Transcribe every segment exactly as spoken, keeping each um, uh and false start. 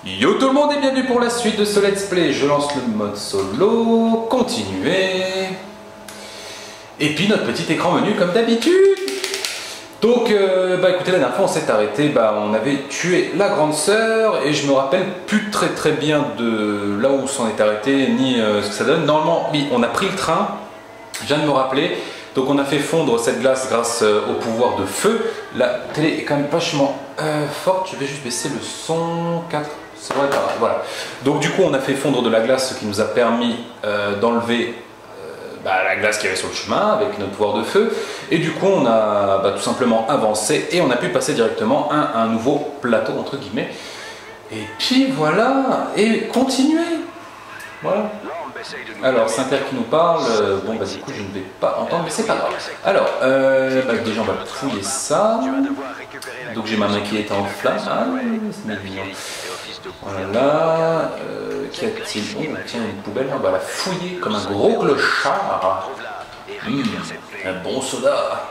Yo tout le monde et bienvenue pour la suite de ce let's play. Je lance le mode solo, continuer. Et puis notre petit écran menu comme d'habitude. Donc euh, bah écoutez, la dernière fois on s'est arrêté, bah on avait tué la grande sœur et je me rappelle plus très très bien de là où on s'en est arrêté ni euh, ce que ça donne. Normalement oui, on a pris le train, je viens de me rappeler. Donc on a fait fondre cette glace grâce euh, au pouvoir de feu. La télé est quand même vachement euh, forte, je vais juste baisser le son quatre. C'est vrai, voilà. Donc du coup on a fait fondre de la glace, ce qui nous a permis euh, d'enlever euh, bah, la glace qu'il y avait sur le chemin avec notre pouvoir de feu. Et du coup on a bah, tout simplement avancé et on a pu passer directement à un nouveau plateau entre guillemets. Et puis voilà, et continuer. Voilà. Alors, Saint-Père qui nous parle, euh, bon bah du coup je ne vais pas entendre, mais c'est pas grave. Alors, euh, bah, déjà on va fouiller ça. Donc j'ai ma main qui est en flamme. Ah, c'est mignon. Voilà. Euh, Qu'y a-t-il? Oh, tiens, une poubelle, on va la fouiller comme un gros clochard. Mmh, un bon soda.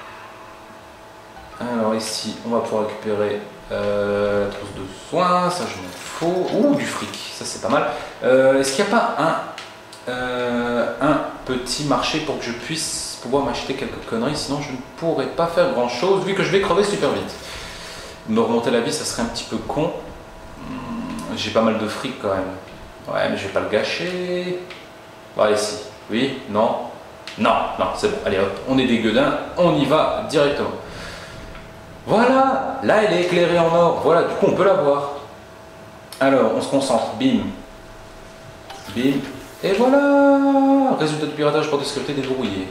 Alors ici, on va pouvoir récupérer euh, la trousse de soins, ça je m'en fous. Ouh, du fric, ça c'est pas mal. Euh, Est-ce qu'il n'y a pas un, euh, un petit marché pour que je puisse pouvoir m'acheter quelques conneries? Sinon je ne pourrais pas faire grand chose vu que je vais crever super vite. Me remonter la vie, ça serait un petit peu con. J'ai pas mal de fric quand même. Ouais, mais je vais pas le gâcher. Bon, allez, si. Oui, non. Non, non, c'est bon. Allez hop, on est des gueudins, on y va directement. Voilà, là elle est éclairée en or. Voilà, du coup on peut la voir. Alors, on se concentre. Bim. Bim. Et voilà. Résultat du piratage pour sécurité déverrouillé.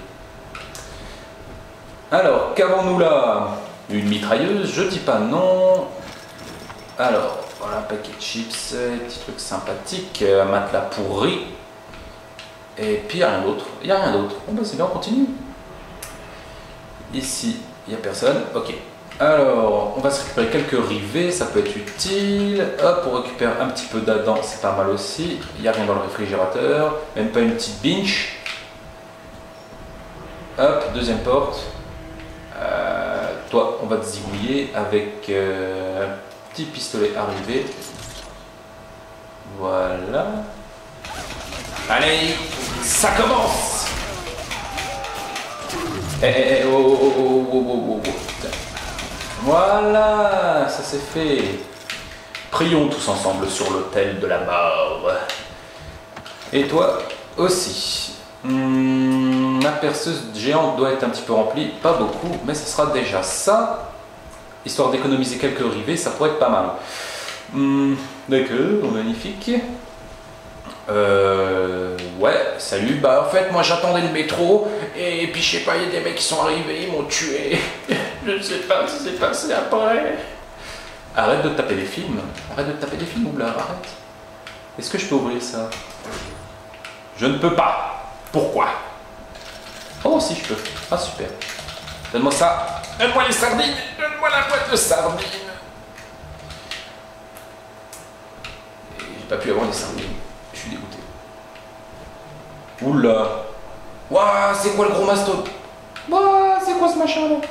Alors, qu'avons-nous là? Une mitrailleuse, je dis pas non. Alors, voilà, un paquet de chips, petit truc sympathique, un matelas pourri. Et puis il n'y a rien d'autre. Il n'y a rien d'autre. Bon bah c'est bien, on continue. Ici, il n'y a personne. Ok. Alors, on va se récupérer quelques rivets, ça peut être utile. Hop, on récupère un petit peu d'Adam, c'est pas mal aussi. Il n'y a rien dans le réfrigérateur, même pas une petite binge. Hop, deuxième porte. Euh, toi, on va te zigouiller avec euh, un petit pistolet arrivé. Voilà. Allez, ça commence. Eh, eh, eh, oh, oh, oh, oh, oh, oh, oh. Voilà, ça c'est fait. Prions tous ensemble sur l'autel de la mort. Et toi aussi. Hum, ma perceuse géante doit être un petit peu remplie, pas beaucoup, mais ce sera déjà ça. Histoire d'économiser quelques rivets, ça pourrait être pas mal. Hum, D'accord, magnifique. Euh, ouais, salut. Bah en fait, moi j'attendais le métro et puis je sais pas, il y a des mecs qui sont arrivés, ils m'ont tué. Je ne sais pas ce qui s'est passé après. Arrête de taper les films. Arrête de taper les films, Oubla, arrête. Est-ce que je peux ouvrir ça? Je ne peux pas. Pourquoi? Oh si je peux. Ah super. Donne-moi ça. Donne-moi les sardines. Donne-moi la boîte de sardines. Et j'ai pas pu avoir les sardines. Je suis dégoûté. Oula. Waouh, c'est quoi le gros masto? Waouh, c'est quoi ce machin là?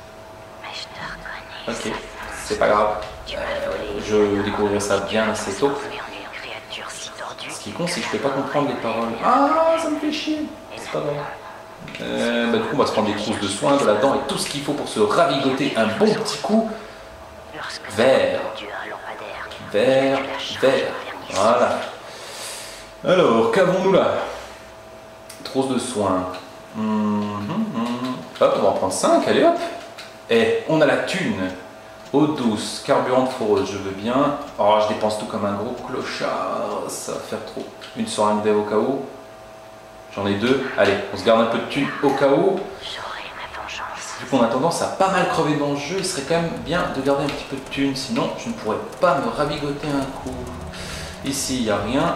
Ok, c'est pas grave. Euh, je découvrirai ça bien assez tôt. Ce qui compte, c'est que je peux pas comprendre les paroles. Ah, ça me fait chier. C'est pas grave. Euh, bah, du coup, on va se prendre des trousses de soins, de la dent et tout ce qu'il faut pour se ravigoter un bon petit coup. Vert. Vert. Vert. Voilà. Alors, qu'avons-nous là? Trousse de soins. Mmh, mmh. Hop, on va en prendre cinq, allez hop. Et on a la thune. Eau douce, carburant de foreuse, je veux bien. Oh, je dépense tout comme un gros clochard. Ça va faire trop. Une seringue d'air au cas où. J'en ai deux. Allez, on se garde un peu de thune au cas où. Vu qu'on a tendance à pas mal crever dans le jeu, il serait quand même bien de garder un petit peu de thune. Sinon, je ne pourrais pas me ravigoter un coup. Ici, il n'y a rien.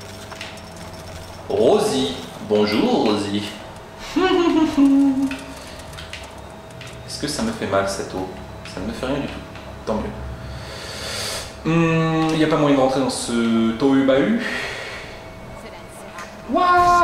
Rosie. Bonjour, Rosie. Est-ce que ça me fait mal cette eau? Ça ne me fait rien du tout. Tant mieux. Il hum, n'y a pas moyen de rentrer dans ce tohu-bahu. Wouah!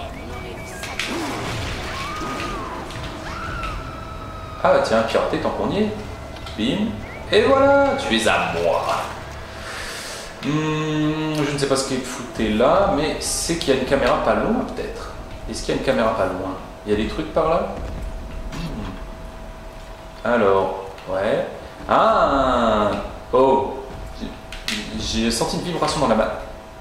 Ah bah tiens, pirater tant qu'on y est. Bim. Et voilà, tu es à moi. Hum, je ne sais pas ce qui est fouté là, mais c'est qu'il y a une caméra pas loin peut-être. Est-ce qu'il y a une caméra pas loin? Il y a des trucs par là? Hum. Alors, ouais. Ah! Oh! J'ai senti une vibration dans la main.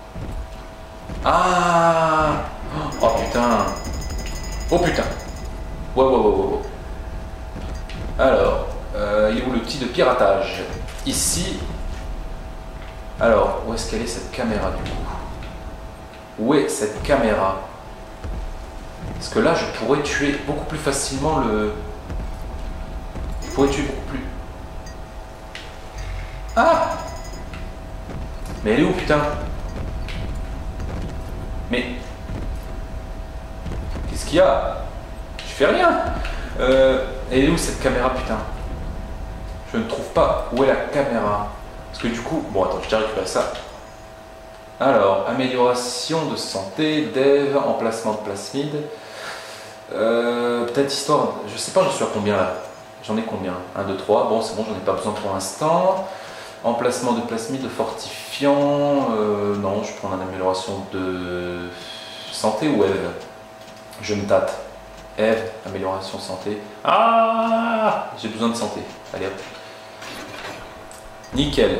Ah! Oh putain! Oh putain! Wow, wow, wow, wow. Alors, euh, il est où le petit de piratage? Ici. Alors, où est-ce qu'elle est cette caméra du coup? Où est cette caméra? Parce que là, je pourrais tuer beaucoup plus facilement le... Je pourrais tuer beaucoup plus... Ah! Mais elle est où, putain? Mais... Qu'est-ce qu'il y a? Je fais rien. Euh... Elle est où cette caméra, putain? Je ne trouve pas où est la caméra. Parce que du coup... Bon, attends, je t'ai récupéré ça. Alors, amélioration de santé, dev, emplacement de plasmide. Euh, Peut-être histoire... Je sais pas, j'en suis à combien là? J'en ai combien? un, deux, trois. Bon, c'est bon, j'en ai pas besoin pour l'instant. Emplacement de plasmide, de fortifiant. Euh, non, je prends une amélioration de santé ou Eve. Je me tâte. Eve, amélioration santé. Ah! J'ai besoin de santé. Allez hop. Nickel.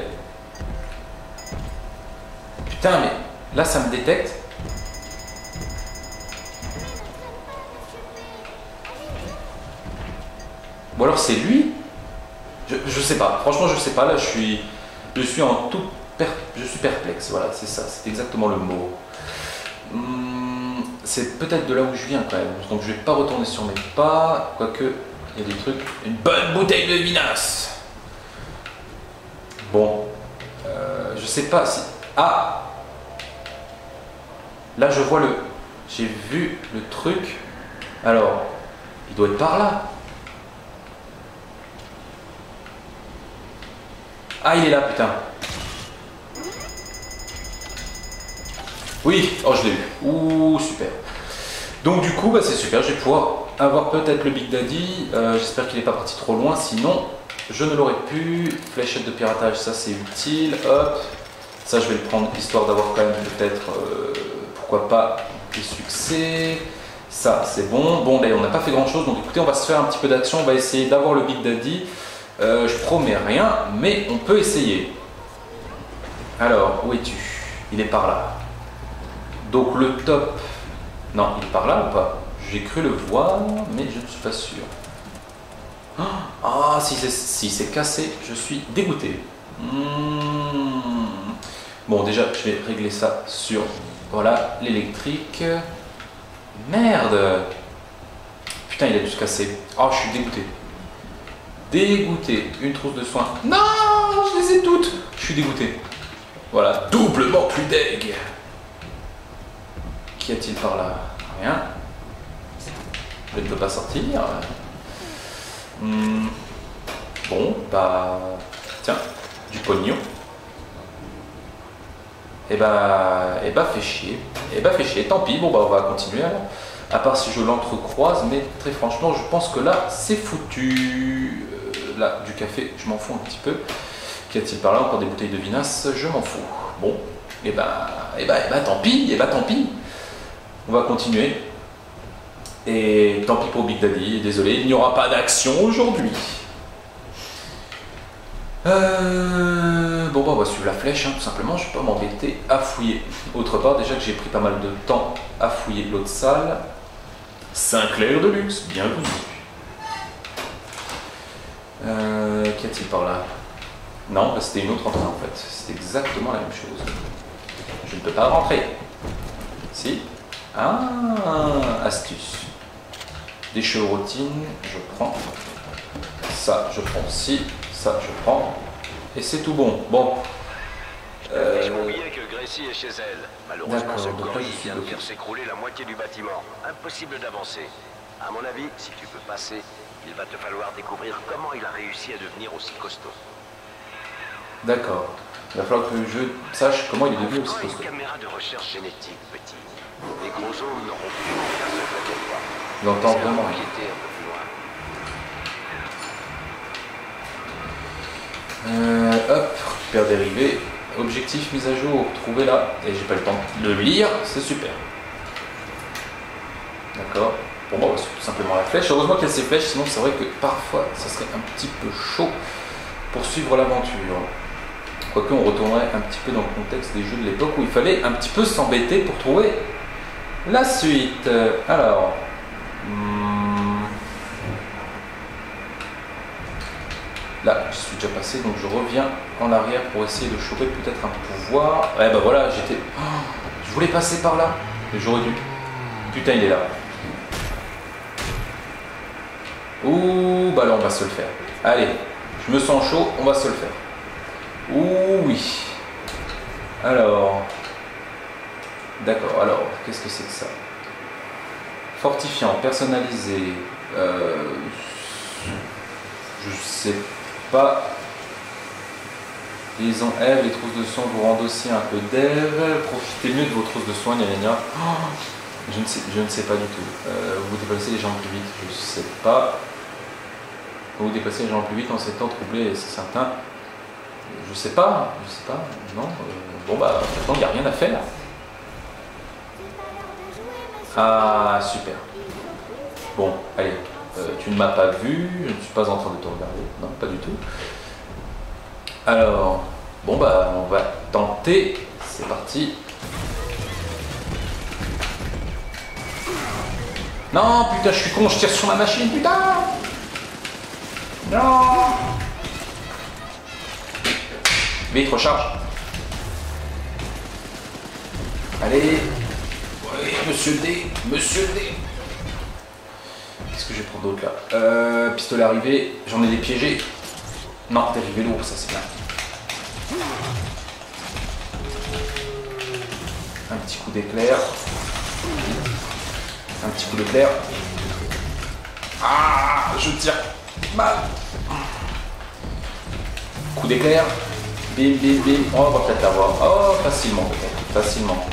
Putain, mais là ça me détecte. Ou alors c'est lui? je, je sais pas. Franchement, je sais pas. Là, je suis, je suis en tout per, je suis perplexe. Voilà, c'est ça. C'est exactement le mot. Hum, c'est peut-être de là où je viens quand même. Donc je vais pas retourner sur mes pas. Quoique, il y a des trucs. Une bonne bouteille de vinasse. Bon, euh, je sais pas si... Ah! Là, je vois le... J'ai vu le truc. Alors, il doit être par là. Ah, il est là, putain. Oui, oh, je l'ai eu. Ouh, super. Donc, du coup, bah, c'est super. Je vais pouvoir avoir peut-être le Big Daddy. Euh, J'espère qu'il n'est pas parti trop loin. Sinon, je ne l'aurais pu. Fléchette de piratage, ça, c'est utile. Hop. Ça, je vais le prendre, histoire d'avoir quand même peut-être... Euh, pourquoi pas des succès. Ça, c'est bon. Bon, là, on n'a pas fait grand-chose. Donc, écoutez, on va se faire un petit peu d'action. On va essayer d'avoir le Big Daddy. Euh, je promets rien, mais on peut essayer. Alors, où es-tu? Il est par là. Donc, le top... Non, il est par là ou pas? J'ai cru le voir, mais je ne suis pas sûr. Ah, si c'est si c'est cassé, je suis dégoûté. Mmh. Bon, déjà, je vais régler ça sur... Voilà, l'électrique. Merde! Putain, il a dû se casser. Oh, je suis dégoûté. Dégoûté. Une trousse de soins. Non, je les ai toutes. Je suis dégoûté. Voilà, doublement plus deg. Qu'y a-t-il par là? Rien. Je ne peux pas sortir. Hmm. Bon, bah... Tiens, du pognon. Et bah... Et bah, fait chier. Et bah, fait chier. Tant pis, bon, bah, on va continuer alors. À part si je l'entrecroise, mais très franchement, je pense que là, c'est foutu. Euh, là, du café, je m'en fous un petit peu. Qu'y a-t-il par là? Encore des bouteilles de vinasse, je m'en fous. Bon, et bah, et bah, et bah, tant pis, et bah, tant pis. On va continuer. Et tant pis pour Big Daddy, désolé, il n'y aura pas d'action aujourd'hui. Euh, bon, bah, on va suivre la flèche, hein, tout simplement, je ne vais pas m'embêter à fouiller. Autre part, déjà que j'ai pris pas mal de temps à fouiller l'autre salle. Sinclair de luxe, bienvenue. Euh, Qu'y a-t-il par là? Non, bah, c'était une autre entrée en fait, c'est exactement la même chose. Je ne peux pas rentrer. Si. Ah, astuce. Des chevrotines, je prends. Ça, je prends aussi. Ça, je prends. Et c'est tout bon. Bon. Euh... Je m'oubliais que Gracie est chez elle. Malheureusement, ce donc là, gorille vient de faire s'écrouler la moitié du bâtiment. Impossible d'avancer. À mon avis, si tu peux passer, il va te falloir découvrir comment il a réussi à devenir aussi costaud. D'accord. Il va falloir que je sache comment il est devenu aussi costaud. Une caméra de recherche génétique, petit. Les gros os n'auront plus aucun secret pour toi. J'entends vraiment rien. Euh, hop, récupère dérivé. objectif mise à jour, trouver là, et j'ai pas le temps de le lire, c'est super. D'accord. Pour moi, c'est tout simplement la flèche. Heureusement qu'il y a ces flèches, sinon c'est vrai que parfois, ça serait un petit peu chaud pour suivre l'aventure. Quoique, on retournerait un petit peu dans le contexte des jeux de l'époque où il fallait un petit peu s'embêter pour trouver la suite. Alors... Hmm, là, je suis déjà passé, donc je reviens en arrière pour essayer de choper peut-être un pouvoir. Eh ben voilà, j'étais... Oh, je voulais passer par là, mais j'aurais dû. Putain, il est là. Ouh, bah là, on va se le faire. Allez, je me sens chaud, on va se le faire. Ouh, oui. Alors... D'accord, alors, qu'est-ce que c'est que ça? Fortifiant, personnalisé... Euh, je sais pas... Liaison Eve, les trousses de soins vous rendent aussi un peu d'Eve. Profitez mieux de vos trousses de soins, gna gna gna. Oh, je, ne sais, je ne sais pas du tout. Euh, vous déplacez les jambes plus vite, je sais pas. Vous déplacez les jambes plus vite en ces temps troublés, c'est certain. Je sais pas, je sais pas, non. Euh, bon bah, maintenant il n'y a rien à faire. Ah, super. Bon, allez, euh, tu ne m'as pas vu, je ne suis pas en train de te regarder. Non, pas du tout. Alors, bon bah, on va tenter. C'est parti. Non, putain, je suis con, je tire sur ma machine, putain. Non. Vite, recharge. Allez. Oui, monsieur D, monsieur D. Qu'est-ce que je vais prendre d'autre là? euh, Pistolet arrivé, j'en ai des piégés. Non, dérivé lourd, ça c'est bien. Un petit coup d'éclair. Un petit coup d'éclair. Ah, je tire mal. Coup d'éclair. Bim, bim, bim. Oh, on va peut-être l'avoir. Oh, facilement peut-être. Facilement.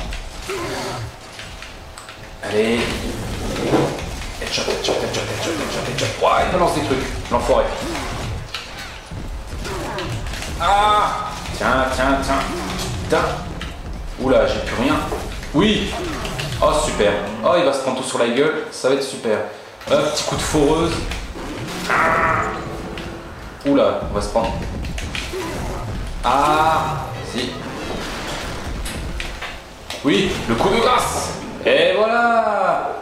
Allez. Headshot, headshot, headshot, headshot, headshot, headshot. Ouais, il balance des trucs. L'enfoiré. Ah. Tiens, tiens, tiens. Putain. Oula, j'ai plus rien. Oui. Oh, super. Oh, il va se prendre tout sur la gueule. Ça va être super. Un petit coup de foreuse. Ah. Oula, on va se prendre. Ah. Si. Oui, le coup de grâce. Et voilà.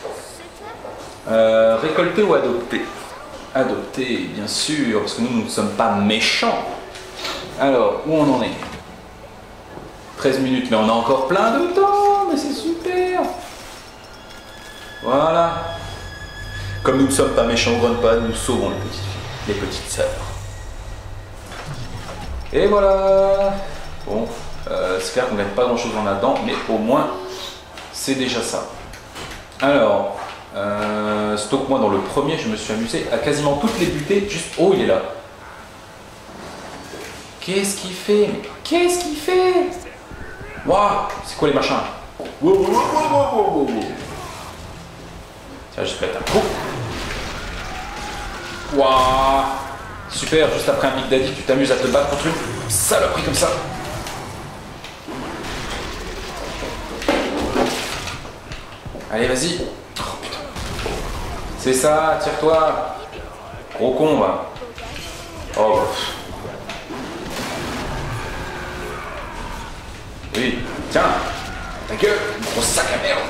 euh, Récolter ou adopter? Adopter, bien sûr, parce que nous, nous ne sommes pas méchants. Alors, où on en est? treize minutes, mais on a encore plein de temps, mais c'est super. Voilà. Comme nous ne sommes pas méchants au Grunpad, nous sauvons les petites filles, les petites sœurs. Et voilà. Bon, euh, c'est clair qu'on ne gagne pas grand chose en là-dedans, mais au moins, c'est déjà ça. Alors, euh, stock moi dans le premier, je me suis amusé à quasiment toutes les buter, juste... Oh, il est là. Qu'est-ce qu'il fait? Qu'est-ce qu'il fait? Waouh, c'est quoi les machins? Wow, wow, wow, wow, wow, wow. Tiens, je pète un coup. Waouh, super, juste après un Big Daddy, tu t'amuses à te battre contre une saloperie comme ça. Allez, vas-y. Oh putain. C'est ça, tire-toi. Gros con, va. Oh, bah. Oui, tiens, ta gueule, gros sac à merde.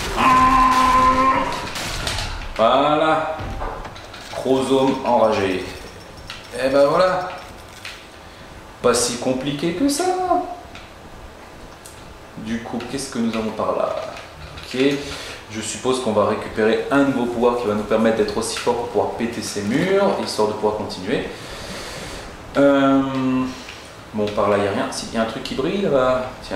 Voilà. Chromosome enragé. Et ben voilà. Pas si compliqué que ça. Du coup, qu'est-ce que nous avons par là? Ok, je suppose qu'on va récupérer un nouveau pouvoir qui va nous permettre d'être aussi fort pour pouvoir péter ces murs, histoire de pouvoir continuer. Euh... Bon, par là, il n'y a rien. S'il y a un truc qui brille, là-bas, tiens.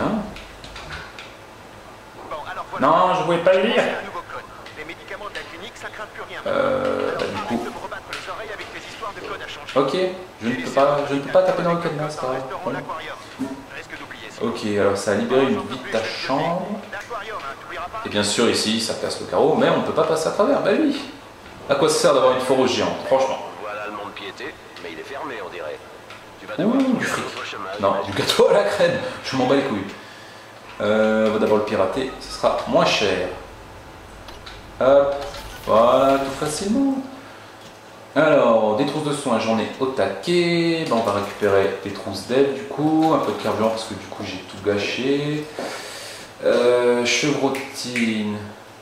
Bon, alors, voilà. Non, je ne voulais pas le lire. Un nouveau code. Les médicaments de la clinique, ça craint plus rien. Euh, Alors, bah, du coup... de me rebattre les oreilles avec les histoires de code à changer. Ok, je ne peux pas, je ne peux pas taper dans le code, là, c'est pas grave. Bon. Risque d'oublier ça. Ok, alors ça a libéré une vite ta chambre. Et bien sûr, ici, ça casse le carreau, mais on ne peut pas passer à travers. Bah oui. À quoi ça sert d'avoir une foreuse géante, franchement? Voilà le monde piété, mais il est fermé, on dirait. Tu vas Ouh, devoir du fric. trouver un autre chemin. dommage. Non, du gâteau à la crème. Je m'en bats les couilles. Euh, on va d'abord le pirater, ce sera moins cher. Hop, voilà, tout facilement. Alors, des trousses de soins, j'en ai au taquet. Ben, on va récupérer des trousses d'aide du coup, un peu de carburant parce que du coup j'ai tout gâché. Euh, chevrotine.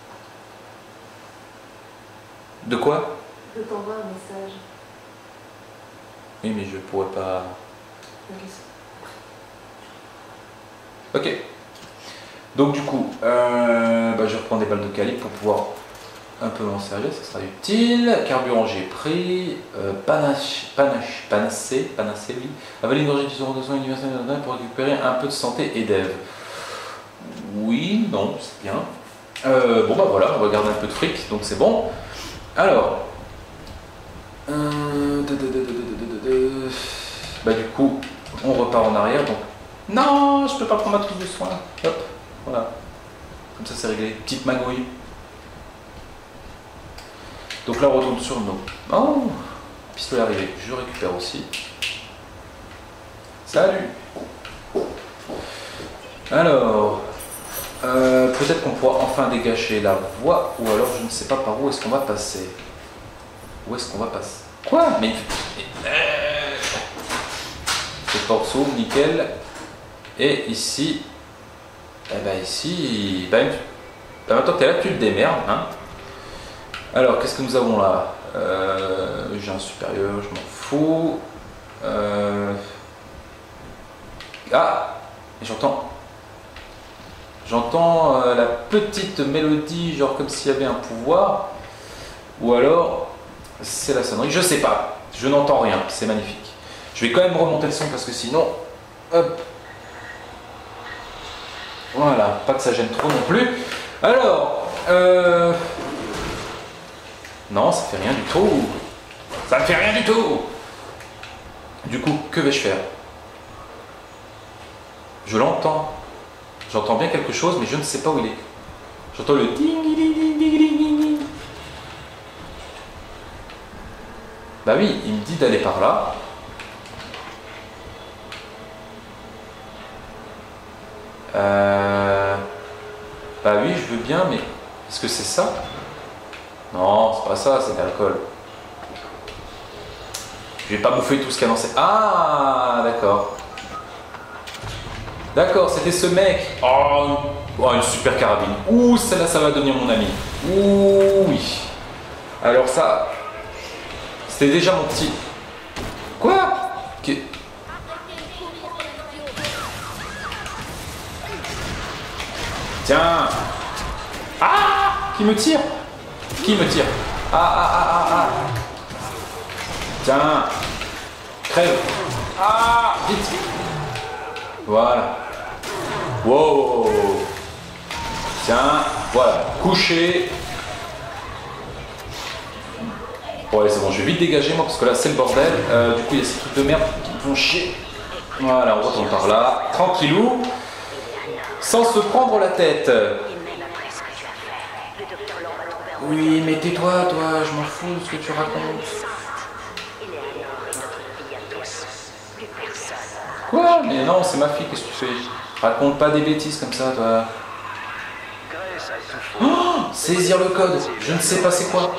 De quoi? Je t'envoie un message. Oui, mais je pourrais pas. Ok. Donc du coup, euh, bah, je reprends des balles de calibre pour pouvoir un peu m'en servir, ça sera utile. Carburant j'ai pris. Euh, panache, panache, panacée, panacée oui. Avaler une gorgée de soins universelle pour récupérer un peu de santé et d'Ève. Oui, non, c'est bien. Euh, bon bah voilà, on va garder un peu de fric, donc c'est bon. Alors, euh, de, de, de, de, de, de, de, bah du coup, on repart en arrière. Donc, non, je peux pas prendre ma trousse de soins. Hop, voilà. Comme ça, c'est réglé. Petite magouille. Donc là, on retourne sur nos. Oh, pistolet arrivé. Je récupère aussi. Salut. Alors, euh, peut-être qu'on pourra enfin dégager la voie, ou alors je ne sais pas par où est-ce qu'on va passer. Où est-ce qu'on va passer? Quoi? Mais... Euh... C'est torso, nickel. Et ici... Eh ben ici... Ben, ben maintenant que t'es là, tu le démerdes. Hein. Alors, qu'est-ce que nous avons là? euh, J'ai un supérieur, je m'en fous. Euh... Ah! J'entends... J'entends euh, la petite mélodie, genre comme s'il y avait un pouvoir. Ou alors... C'est la sonnerie, je sais pas, je n'entends rien, c'est magnifique. Je vais quand même remonter le son parce que sinon, hop, voilà, pas que ça gêne trop non plus. Alors, euh... non, ça fait rien du tout, ça ne fait rien du tout. Du coup, que vais-je faire? Je l'entends, j'entends bien quelque chose, mais je ne sais pas où il est. J'entends le ding ding ding ding ding ding. Bah oui, il me dit d'aller par là. Euh... Bah oui, je veux bien, mais est-ce que c'est ça? Non, c'est pas ça, c'est de l'alcool. Je vais pas bouffer tout ce qu'il y a dans cette... Ah, d'accord. D'accord, c'était ce mec. Oh, oh, une super carabine. Ouh, celle-là, ça va devenir mon ami. Ouh, oui. Alors ça... C'était déjà mon petit... Quoi? Qu... Tiens. Ah! Qui me tire? Qui me tire? Ah, ah, ah, ah, ah. Tiens. Crève. Ah! Vite. Voilà. Wow. Tiens. Voilà. Couché. Bon allez c'est bon, je vais vite dégager moi parce que là c'est le bordel. Euh, du coup il y a ces trucs de merde qui me font chier. Voilà, on retourne par là, tranquillou, sans se prendre la tête. Oui mais tais-toi toi, je m'en fous de ce que tu racontes. Quoi? Mais non, c'est ma fille, qu'est-ce que tu fais? Raconte pas des bêtises comme ça toi. Oh, saisir le code, je ne sais pas c'est quoi.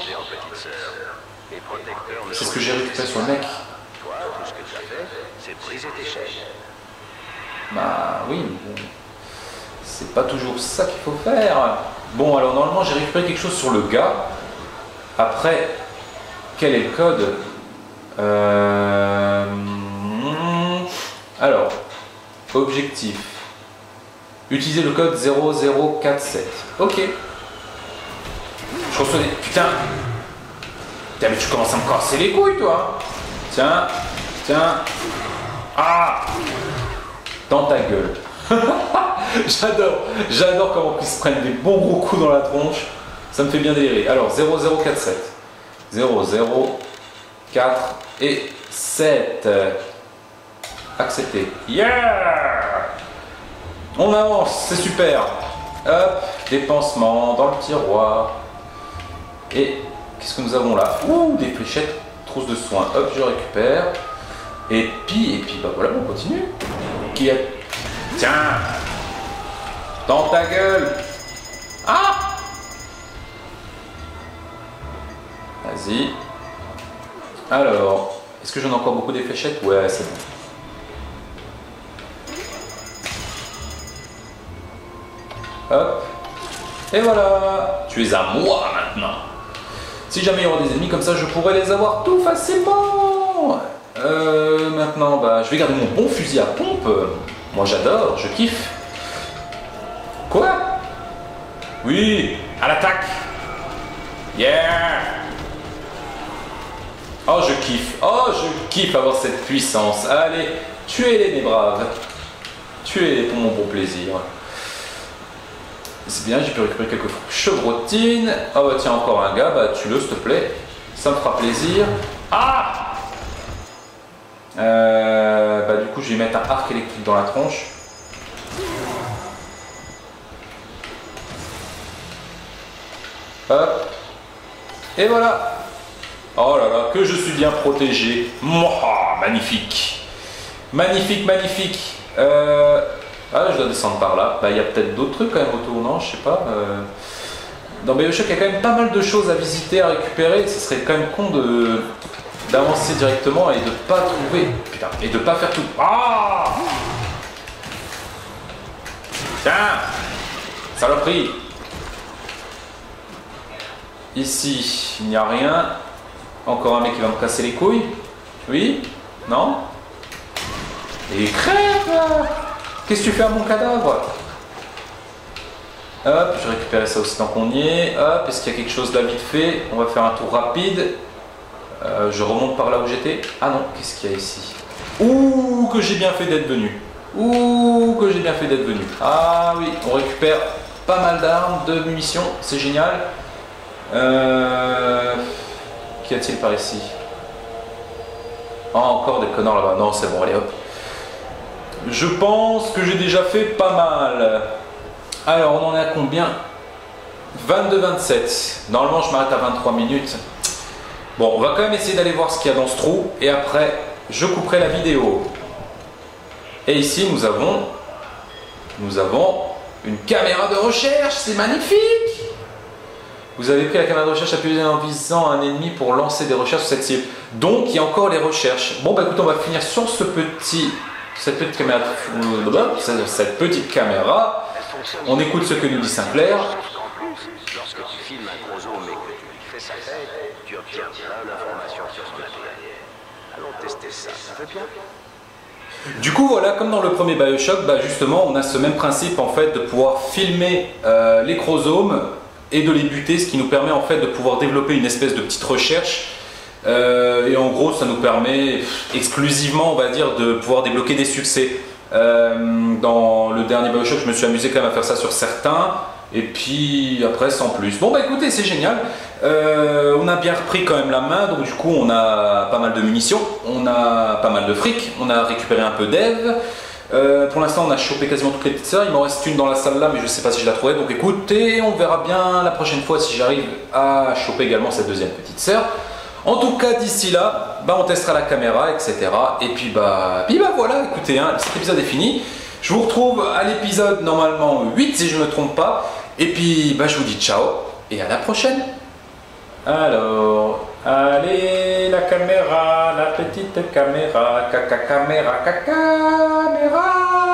C'est ce que j'ai récupéré sur le mec. Toi, tout ce que tu as fait, c'est briser tes chaînes. Bah oui, mais bon, c'est pas toujours ça qu'il faut faire. Bon, alors normalement j'ai récupéré quelque chose sur le gars. Après, quel est le code? euh... Alors, objectif. Utiliser le code zéro zéro quatre sept. Ok. Je reçois des... Putain. Putain, mais tu commences à me casser les couilles, toi. Tiens, tiens. Ah! Dans ta gueule. J'adore, j'adore comment ils se prennent des bons gros coups dans la tronche. Ça me fait bien délirer. Alors, zéro zéro quatre sept. zéro zéro quatre et sept. Accepté. Yeah! On avance, c'est super. Hop, dépensement dans le tiroir. Et qu'est-ce que nous avons là? Ouh, des fléchettes, trousse de soins. Hop, je récupère. Et puis, et puis, bah voilà, on continue. Qui a... Tiens! Dans ta gueule! Ah! Vas-y. Alors, est-ce que j'en ai encore beaucoup des fléchettes? Ouais, c'est bon. Hop. Et voilà. Tu es à moi maintenant. Si jamais il y aura des ennemis comme ça, je pourrais les avoir tout facilement. Euh, maintenant, bah, je vais garder mon bon fusil à pompe. Moi, j'adore, je kiffe. Quoi? Oui, à l'attaque. Yeah. Oh, je kiffe. Oh, je kiffe avoir cette puissance. Allez, tuez-les, mes braves. Tuez-les pour mon bon plaisir. C'est bien, j'ai pu récupérer quelques chevrotines. Oh bah tiens, encore un gars, bah tue-le s'il te plaît. Ça me fera plaisir. Ah euh, Bah du coup, je vais mettre un arc électrique dans la tronche. Hop. Et voilà. Oh là là, que je suis bien protégé. Mouah, magnifique. Magnifique, magnifique. Euh... Ah, je dois descendre par là. Bah, il y a peut-être d'autres trucs quand même autour, non? Je sais pas. Euh... Dans BioShock, il y a quand même pas mal de choses à visiter, à récupérer. Ce serait quand même con de d'avancer directement et de pas trouver. Putain, et de pas faire tout. Ah! Tiens! Saloperie! Ici, il n'y a rien. Encore un mec qui va me casser les couilles. Oui? Non? Et crève! Qu'est-ce que tu fais à mon cadavre? Hop, je vais récupérer ça aussi tant qu'on y est. Hop, est-ce qu'il y a quelque chose là vite fait? On va faire un tour rapide. Euh, je remonte par là où j'étais. Ah non, qu'est-ce qu'il y a ici? Ouh, que j'ai bien fait d'être venu. Ouh, que j'ai bien fait d'être venu. Ah oui, on récupère pas mal d'armes, de munitions, c'est génial. Euh... Qu'y a-t-il par ici? Oh, encore des connards là-bas. Non, c'est bon, allez hop. Je pense que j'ai déjà fait pas mal. Alors, on en est à combien? vingt-deux vingt-sept. Normalement, je m'arrête à vingt-trois minutes. Bon, on va quand même essayer d'aller voir ce qu'il y a dans ce trou. Et après, je couperai la vidéo. Et ici, nous avons... Nous avons une caméra de recherche. C'est magnifique! Vous avez pris la caméra de recherche appuyée en visant un ennemi pour lancer des recherches sur cette cible. Donc, il y a encore les recherches. Bon, bah écoute, on va finir sur ce petit... Cette petite caméra, cette petite caméra, on écoute ce que nous dit Sinclair. Lorsque tu filmes un chromosome et que tu lui fais sa tête, tu obtiens plein d'informations sur son A D N. Allons tester ça, ça fait bien. Du coup, voilà, comme dans le premier BioShock, bah justement, on a ce même principe en fait de pouvoir filmer euh, les chromosomes et de les buter, ce qui nous permet en fait de pouvoir développer une espèce de petite recherche. Euh, et en gros, ça nous permet exclusivement, on va dire, de pouvoir débloquer des succès. Euh, dans le dernier BioShock, je me suis amusé quand même à faire ça sur certains. Et puis après, sans plus. Bon, bah écoutez, c'est génial. Euh, on a bien repris quand même la main. Donc du coup, on a pas mal de munitions. On a pas mal de fric. On a récupéré un peu d'Eve. Euh, pour l'instant, on a chopé quasiment toutes les petites sœurs. Il m'en reste une dans la salle là, mais je sais pas si je la trouverai. Donc écoutez, on verra bien la prochaine fois si j'arrive à choper également cette deuxième petite sœur. En tout cas, d'ici là, bah, on testera la caméra, et cetera. Et puis bah, puis bah voilà, écoutez, hein, cet épisode est fini. Je vous retrouve à l'épisode normalement huit, si je ne me trompe pas. Et puis bah, je vous dis ciao et à la prochaine. Alors, allez, la caméra, la petite caméra, caca caméra, caca caméra.